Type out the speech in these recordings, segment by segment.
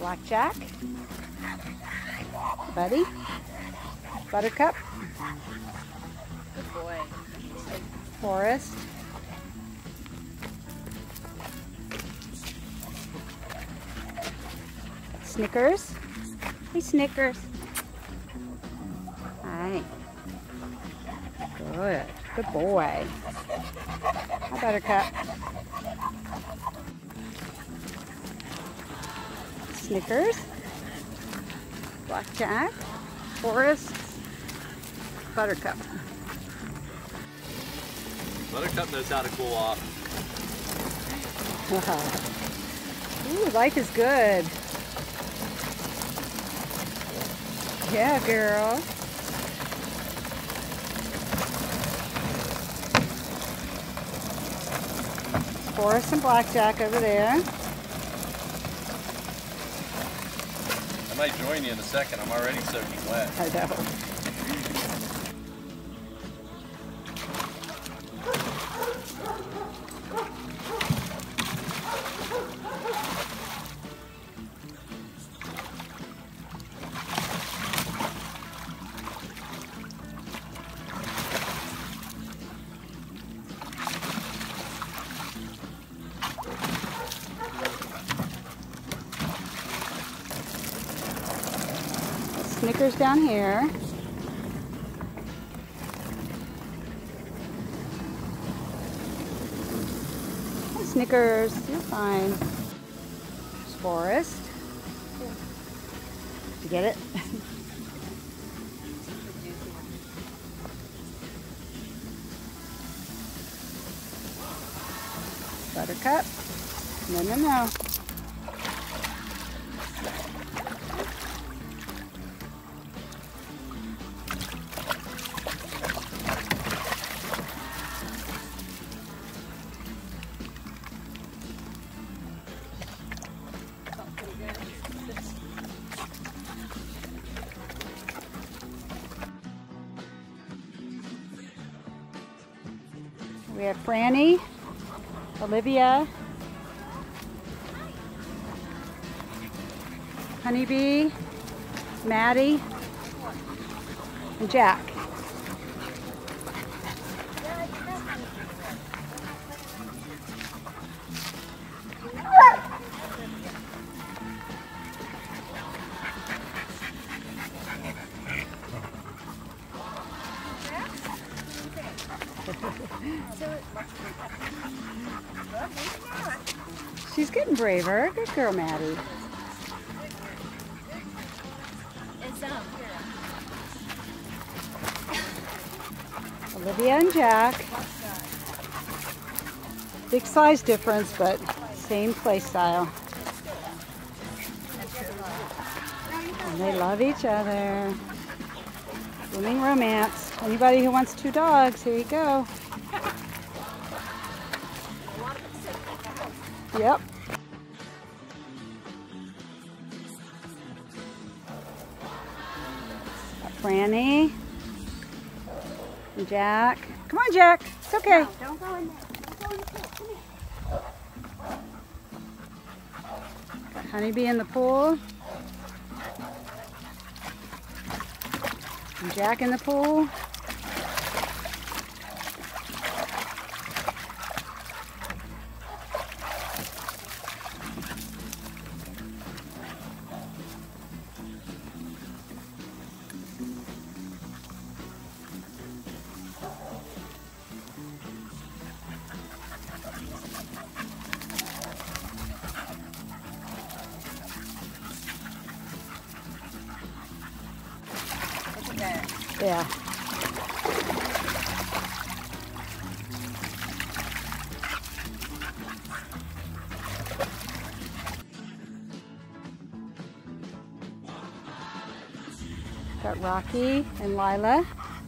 Blackjack, Buddy, Buttercup, Good boy. Forrest, Snickers. Hey, Snickers. Hi. Good. Good boy. Hi, Buttercup. Snickers. Blackjack. Forrest. Buttercup. Buttercup knows how to cool off. Ooh, life is good. Yeah, girl. Forrest and Blackjack over there. I might join you in a second. I'm already soaking wet. I know. Snickers down here. Hey, Snickers, you're fine. There's Forrest. Did you get it? Buttercup. No. We have Franny, Olivia, Honeybee, Maddie, and Jack. She's getting braver. Good girl, Maddie. Olivia and Jack. Big size difference, but same play style. And they love each other. Blooming romance. Anybody who wants 2 dogs, here you go. Yep. Franny and Jack. Come on, Jack. It's okay. No, don't go in there. Don't go in the pool. Come here. Got Honeybee in the pool. And Jack in the pool. Yeah. Got Rocky and Lila.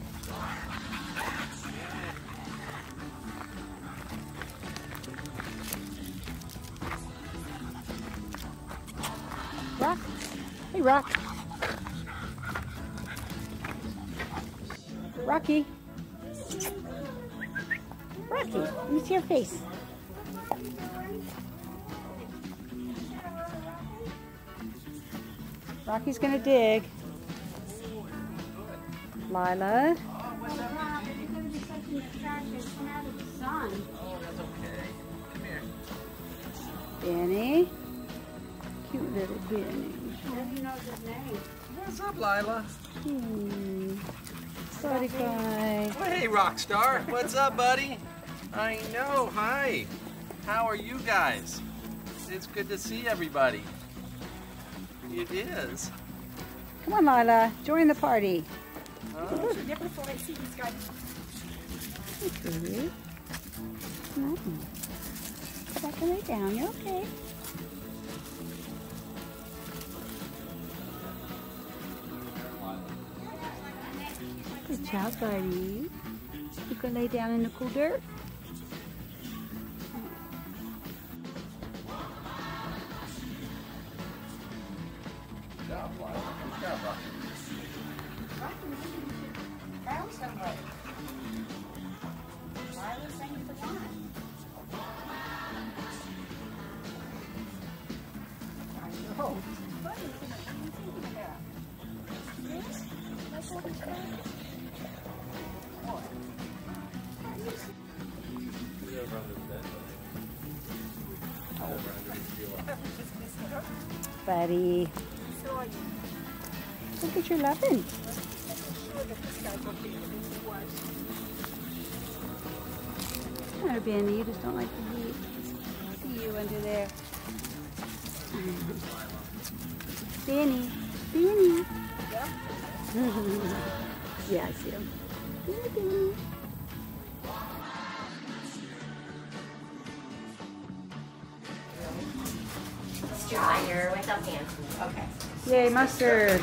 Rock. Hey, Rock. Rocky. Rocky, let me see your face. Rocky's gonna dig. Lila. It's going to be such an attraction. Come out of the sun. Oh, that's okay. Come here. Benny. Cute little Benny. Nobody knows his name. What's up, Lila? Sorry, guy. Well, hey, Rockstar. What's up, buddy? I know. Hi. How are you guys? It's good to see everybody. It is. Come on, Lila. Join the party. Never thought I'd see these guys. Okay. No. Go back and lay down. You're okay. Good job, buddy. You can lay down in the cool dirt. Good job, Lila. Good job, Rocky. Found somebody. Lila's saying for one. I know. What is it? Yes? That's what it's called. He's over under the bed, buddy. Over underneath your arm. Buddy. Look what you're loving. Come on, Benny. You just don't like the heat. See you under there. Benny. Benny. Yeah? Yeah, I see him. Benny, Benny. Stryder with a pan. Okay. Yay, mustard.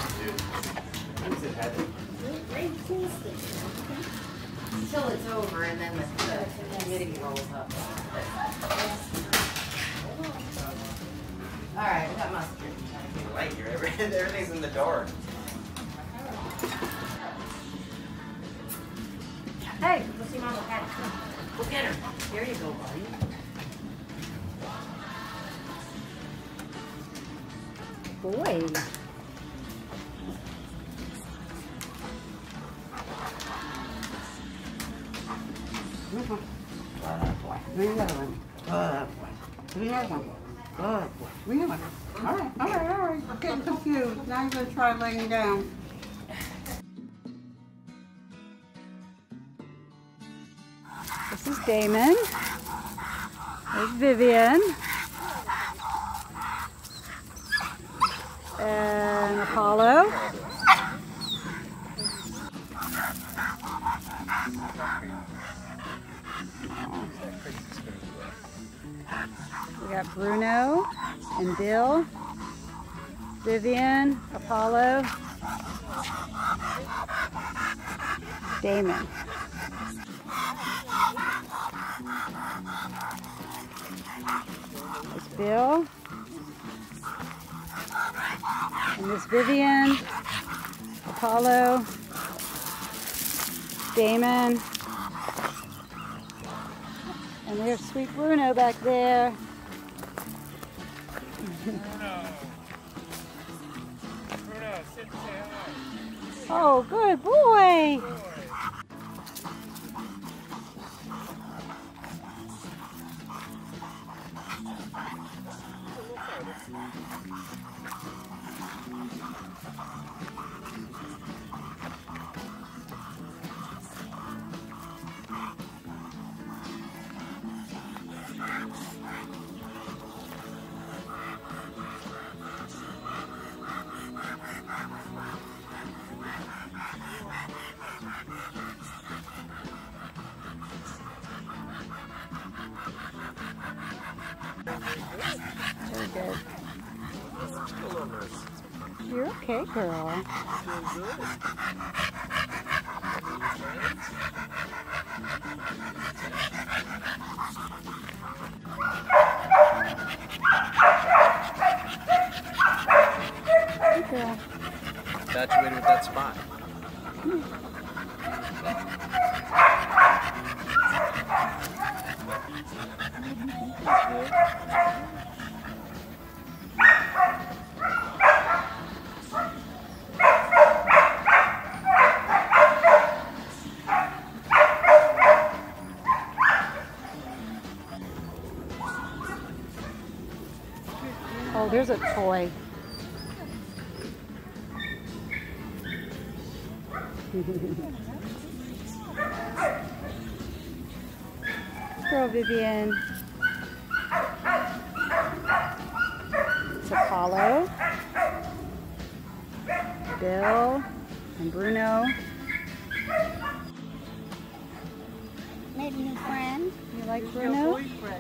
Until it's over and then the humidity rolls up. Alright, we got mustard. Light here. Everything's in the dark. Hey, go see Mama Patty. Go get her. There you go, buddy. Boy. Good boy. Bring another one. Good boy. Bring another one. Good boy. Bring another one. All right, all right, all right. I'm getting confused. Now you're going to try laying down. This is Damon. There's Vivian. And Apollo. We got Bruno and Bill, Vivian, Apollo, Damon. There's Bill. And there's Vivian, Apollo, Damon, and there's sweet Bruno back there. Bruno, sit and say hello. Oh, good boy. Very good. You're okay, girl. Good girl. Infatuated with that spot. there's a toy. Girl, Vivian. It's Apollo, Bill, and Bruno. Made a new friend. You like Bruno?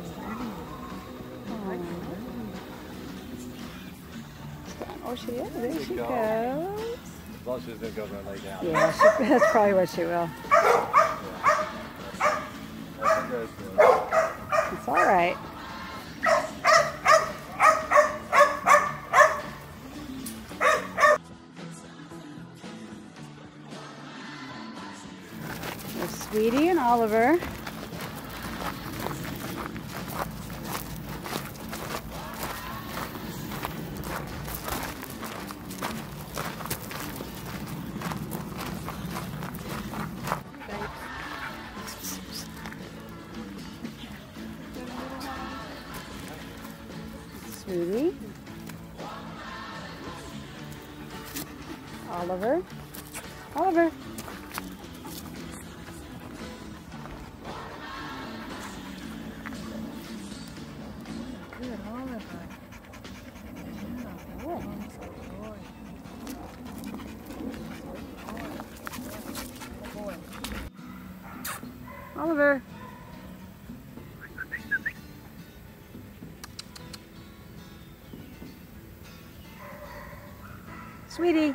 Oh, she is. There she goes. As long as she doesn't go and lay down. Yeah, that's probably what she will. It's all right. There's Sweetie and Oliver. Sweetie, Oliver, Oliver. Good, Oliver. Yeah. Oh, boy. Oliver. Sweetie.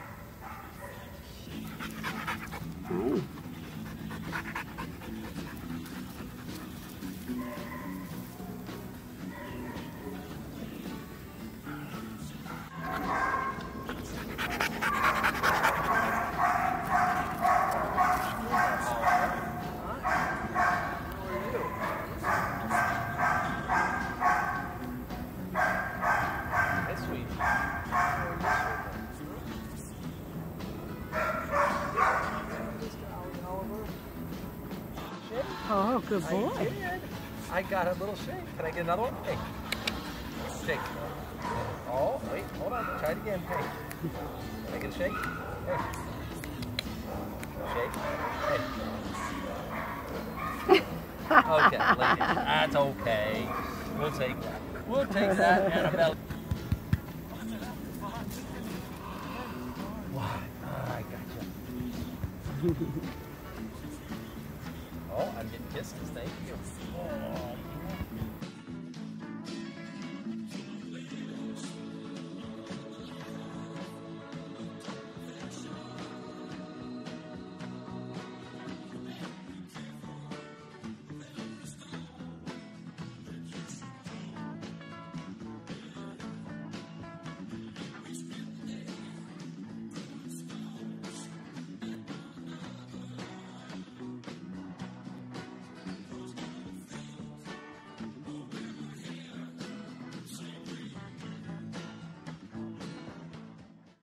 Hi. Oh, good boy. I did. I got a little shake. Can I get another one? Hey. Shake. Oh, wait, hold on. Try it again. Hey. Can I get a shake? Hey. Shake. Hey. Okay, lady. That's okay. We'll take that. We'll take that, Annabelle. What? I got you. Oh, I'm getting kisses. Thank you. Oh.